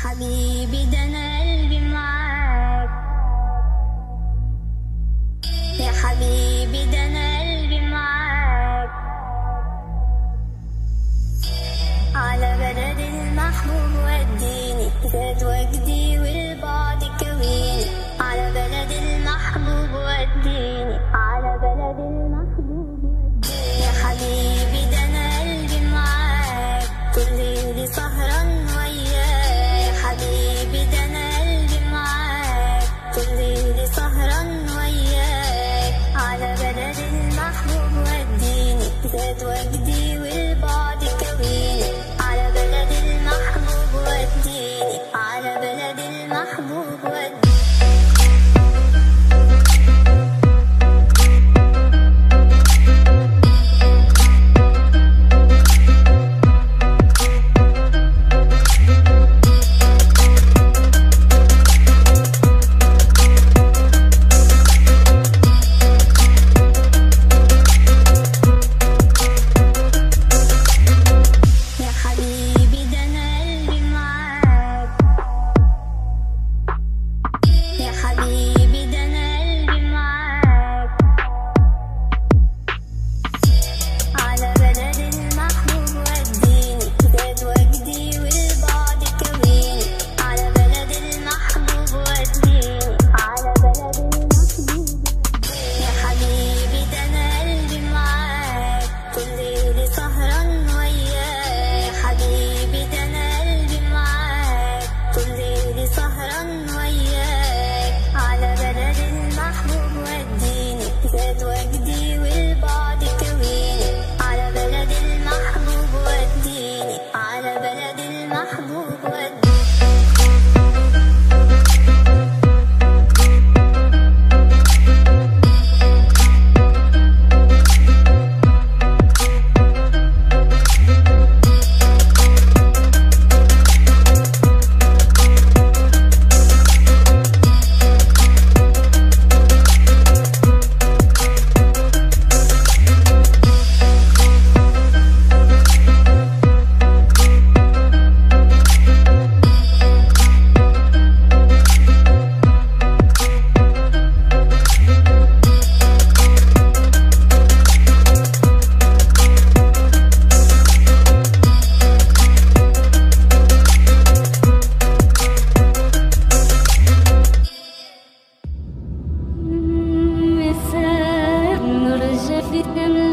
حبيبي ده انا قلبي معاك، يا حبيبي ده انا قلبي معاك، على بلد المحبوب وديني، زاد وجدي والبعد كويني، على بلد المحبوب وديني، على بلد المحبوب وديني، يا حبيبي ده انا قلبي معاك، كل ليلي سهران وياك، يا حبيبي ده انا قلبي معاك، كل ليلي سهران وياك، على بلد المحبوب وديني، زاد وجدي والبعد كويني، على بلد المحبوب وديني، على بلد المحبوب وديني. نرجع في